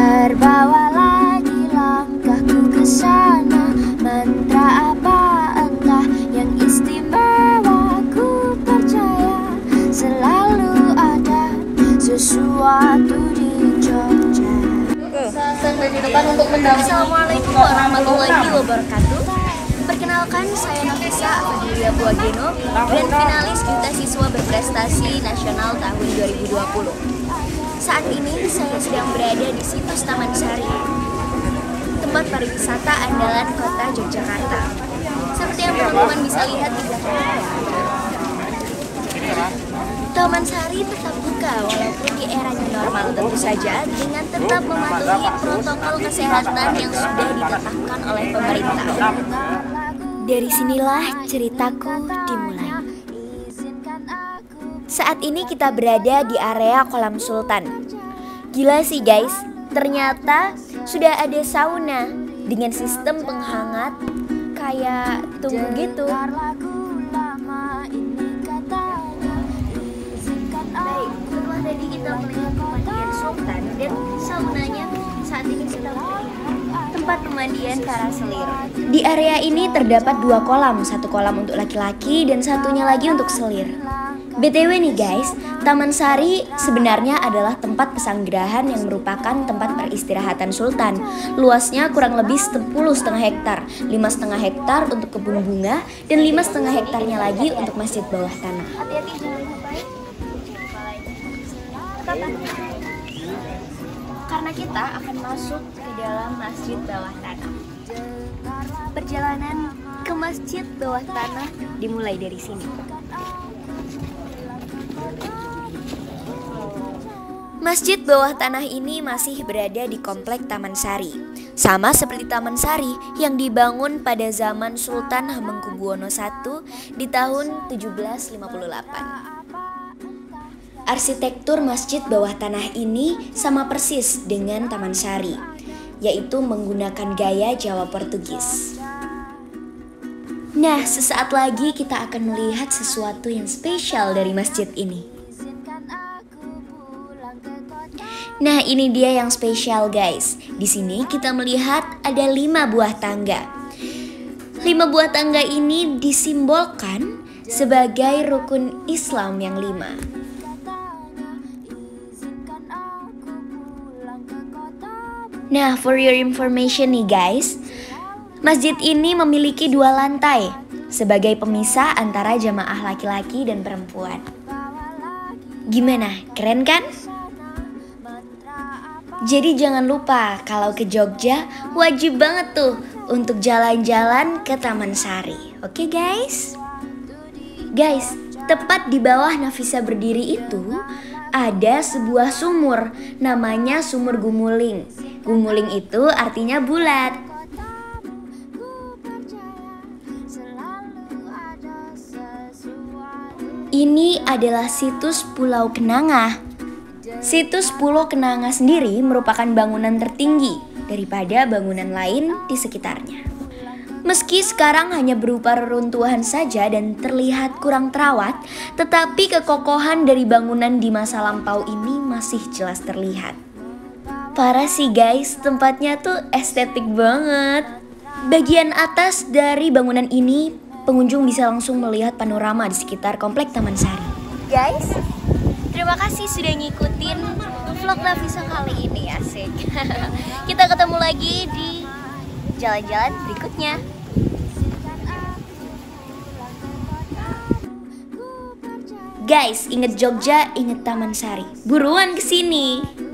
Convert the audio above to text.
Terbawa lagi langkahku ke sana. Mantra apa entah yang istimewa. Ku percaya selalu ada sesuatu di Jogja. Assalamualaikum warahmatullahi wabarakatuh. Perkenalkan, saya Nafisa Afadilia Buageno, Grand Finalis Duta Siswa Berprestasi Nasional tahun 2020. Saat ini saya sedang berada di situs Taman Sari, tempat pariwisata andalan kota Yogyakarta. Seperti yang teman-teman bisa lihat di belakang saya, Taman Sari tetap buka walaupun di era new normal, tentu saja dengan tetap mematuhi protokol kesehatan yang sudah ditetapkan oleh pemerintah. Dari sinilah ceritaku dimulai. Saat ini kita berada di area Kolam Sultan. Gila sih guys, ternyata sudah ada sauna dengan sistem penghangat kayak tunggu gitu. Baik, setelah tadi kita melihat pemandian Sultan dan saunanya, saat ini kita melihat tempat pemandian para selir. Di area ini terdapat 2 kolam, satu kolam untuk laki-laki dan satunya lagi untuk selir. BTW nih guys, Taman Sari sebenarnya adalah tempat pesanggerahan yang merupakan tempat peristirahatan Sultan. Luasnya kurang lebih 10,5 hektar, 5,5 hektar untuk kebun bunga dan 5,5 hektarnya lagi untuk masjid bawah tanah. Karena kita akan masuk ke dalam masjid bawah tanah. Perjalanan ke masjid bawah tanah dimulai dari sini. Masjid bawah tanah ini masih berada di komplek Taman Sari, sama seperti Taman Sari yang dibangun pada zaman Sultan Hamengkubuwono I di tahun 1758. Arsitektur masjid bawah tanah ini sama persis dengan Taman Sari, yaitu menggunakan gaya Jawa Portugis. Nah, sesaat lagi kita akan melihat sesuatu yang spesial dari masjid ini. Nah, ini dia yang spesial guys. Di sini kita melihat ada 5 buah tangga. 5 buah tangga ini disimbolkan sebagai rukun Islam yang 5. Nah, for your information nih guys, masjid ini memiliki 2 lantai sebagai pemisah antara jamaah laki-laki dan perempuan. Gimana, keren kan? Jadi jangan lupa kalau ke Jogja wajib banget tuh untuk jalan-jalan ke Taman Sari. Oke guys? Guys, tepat di bawah Nafisa berdiri itu ada sebuah sumur, namanya Sumur Gumuling. Gumuling itu artinya bulat. Ini adalah situs Pulau Kenanga. Situs Pulau Kenanga sendiri merupakan bangunan tertinggi daripada bangunan lain di sekitarnya. Meski sekarang hanya berupa reruntuhan saja dan terlihat kurang terawat, tetapi kekokohan dari bangunan di masa lampau ini masih jelas terlihat. Parah sih guys, tempatnya tuh estetik banget. Bagian atas dari bangunan ini, pengunjung bisa langsung melihat panorama di sekitar komplek Taman Sari. Guys, terima kasih sudah ngikutin vlog Nafisa kali ini, asik. Kita ketemu lagi di jalan-jalan berikutnya. Guys, inget Jogja, inget Taman Sari. Buruan kesini.